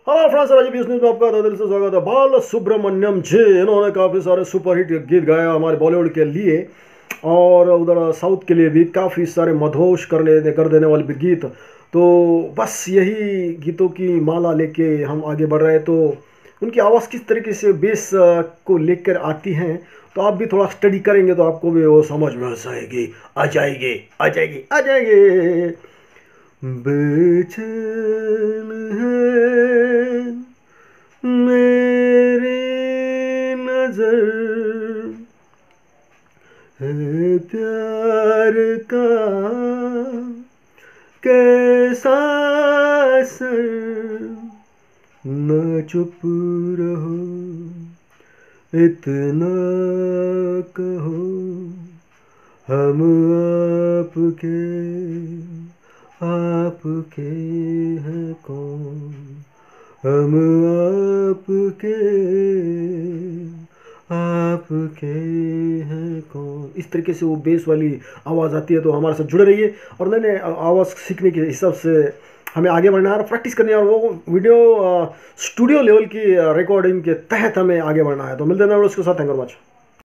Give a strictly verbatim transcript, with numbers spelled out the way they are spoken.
Hello friends, Rajiv news में आपका दिल से स्वागत है। बाल सुब्रमण्यम जी इन्होंने काफ़ी सारे सुपरहिट गीत गाया हमारे बॉलीवुड के लिए, और उधर साउथ के लिए भी काफ़ी सारे मधोश करने कर देने वाले भी गीत। तो बस यही गीतों की माला लेके हम आगे बढ़ रहे हैं। तो उनकी आवाज़ किस तरीके से बेस को लेकर आती हैं, तो आप भी थोड़ा स्टडी करेंगे तो आपको भी वो समझ में आ जाएगी आ जाएगी आ जाएगी आ जाएगी। बेचैन है मेरी नजर, है प्यार का कैसा असर, न चुप रहो इतना कहो, हम आपके आपके हैं कौन, हम आपके आपके हैं कौन। इस तरीके से वो बेस वाली आवाज़ आती है। तो हमारे साथ जुड़े रहिए और नए नए आवाज़ सीखने के हिसाब से हमें आगे बढ़ना है और प्रैक्टिस करनी है, और वो वीडियो स्टूडियो लेवल की रिकॉर्डिंग के तहत हमें आगे बढ़ना है। तो मिलते हैं उसके साथ। Thank you very much.